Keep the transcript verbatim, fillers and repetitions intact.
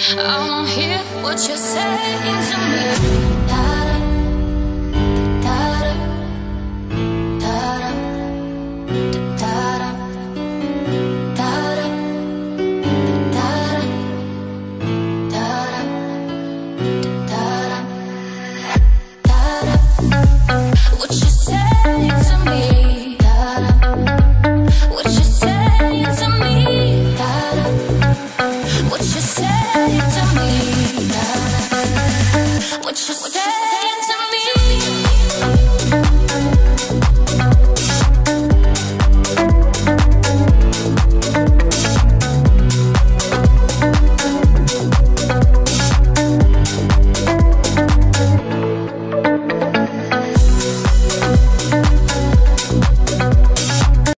I don't hear what you're saying to me. What you saying to me? What you saying to me? What you saying to me? What you saying?